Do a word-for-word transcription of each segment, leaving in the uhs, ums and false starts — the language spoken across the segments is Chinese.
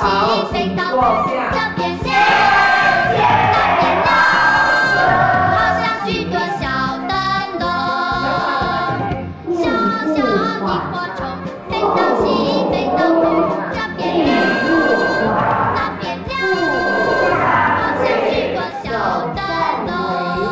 西，飞到东，这边亮，那边亮，好像许多小灯笼。小小萤火虫，飞到西，飞到东，这边亮，那边亮，好像许多小灯笼。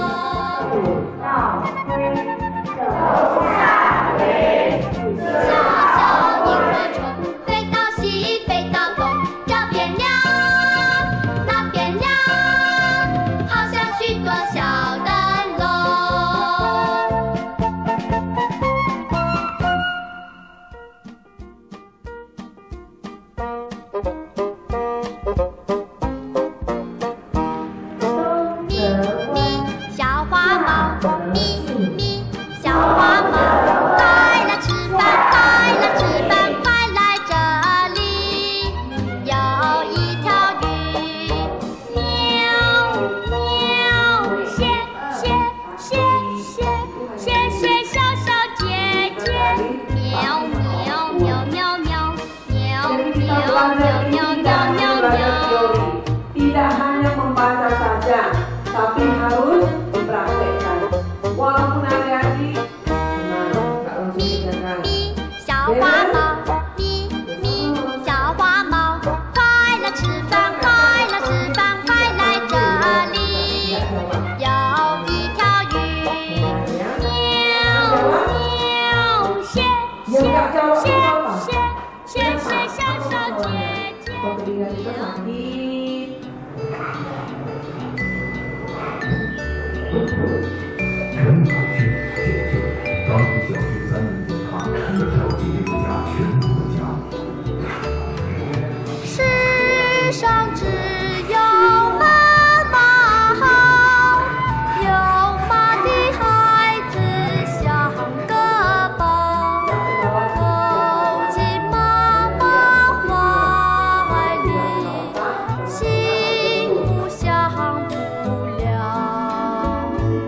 Tidak hanya membaca saja, tapi harus dipraktekkan. Walaupun adik-adik, nah, Kak langsung kerjakan. 小花猫，咪咪，小花猫，快乐吃饭，快乐吃饭，快来这里。有一条鱼，喵喵，谢谢谢谢谢谢小小姐姐。 陈凯旋建设刚入小学三年级，他介绍给这个家全部的家。 世上只有妈妈好，有妈的孩子像个宝，投进妈妈怀里，幸福享不了。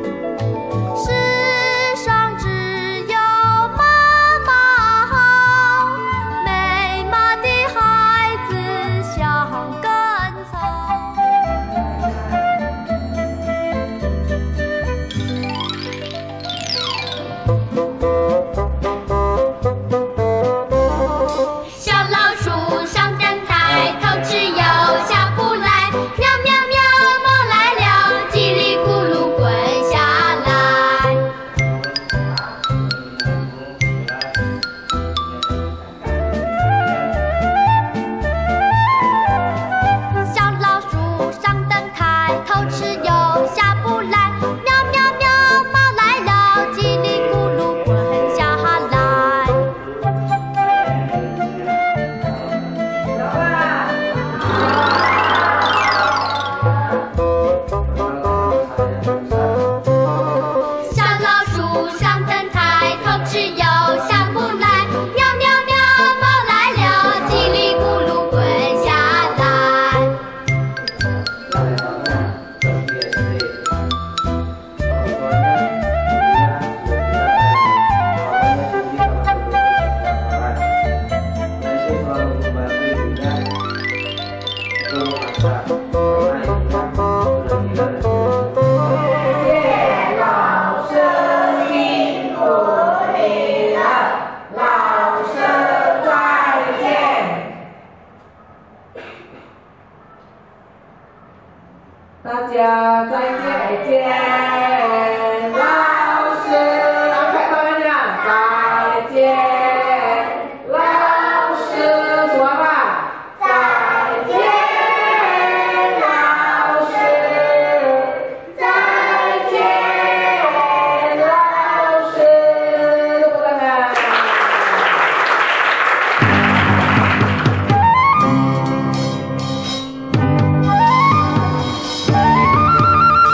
世上只有妈妈好，没妈的孩子像根草。小老鼠上灯台，偷吃又下不来，喵喵喵，猫来了，叽里咕噜滚下来。 小老鼠上灯台，偷吃又下不来，喵喵喵，猫来了，叽里咕噜滚下来。小老鼠上灯台，偷吃又下不来，喵喵喵，猫来了，叽里咕噜滚下来。 大家再见，再见，老师，快快点，再见，老师，说吧，再见，老师，再见，老师，过来。 小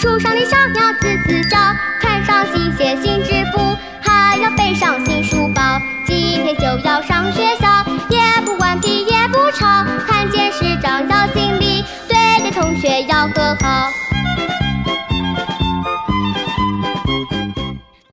树上的小鸟吱吱叫，穿上新鞋新制服，还要背上新书包。今天就要上学校，也不顽皮也不吵，看见师长要行礼，对待同学要和好。